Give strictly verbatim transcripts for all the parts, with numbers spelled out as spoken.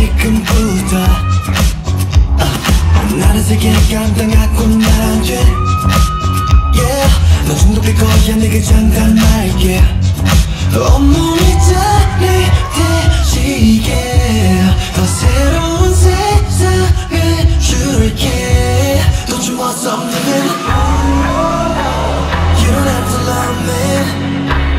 지금부터 uh, 나는 세계를 감당하고는 안 돼 yeah. 넌 중독될 거야 내가 장담할게 온몸이 짜릿해지게 더 새로운 세상을 줄게 Don't you want something? You don't have to love me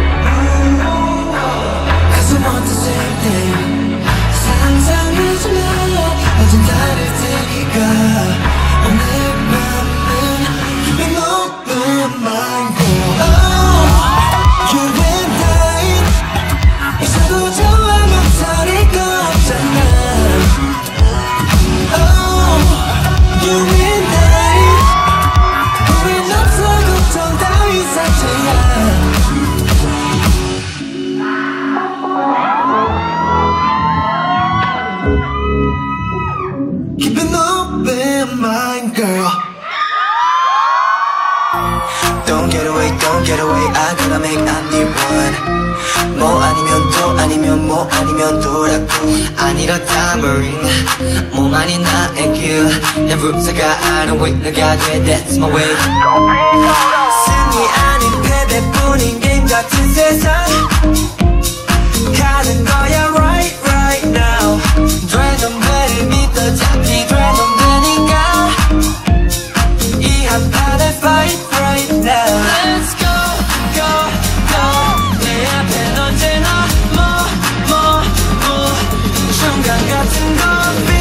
Cause I want the same thing 상상하지 마 완전 다를 테니까 오늘 밤은 Keep it open mind girl oh, You and I 있어도 좋아 못할 거 없잖아 Oh, you and I 우린 없어 걱정 따위 상태야 Keep an open mind, girl. Don't get away, don't get away. I gotta make I'm the one. 뭐 아니면 또 아니면 뭐 아니면 또라고 안 이렇다 marine 몸만이 나의 길 내 룰사가 아는 way 내가 돼 that's my way 승리 아닌 패배뿐인 게임 같은 세상 가는 거야 right right now 되는 배를 믿어 잡히 되는 되니까 이 한판에 fight right now Let's go go go 내 앞엔 언제나 뭐 뭐 뭐 순간 같은 건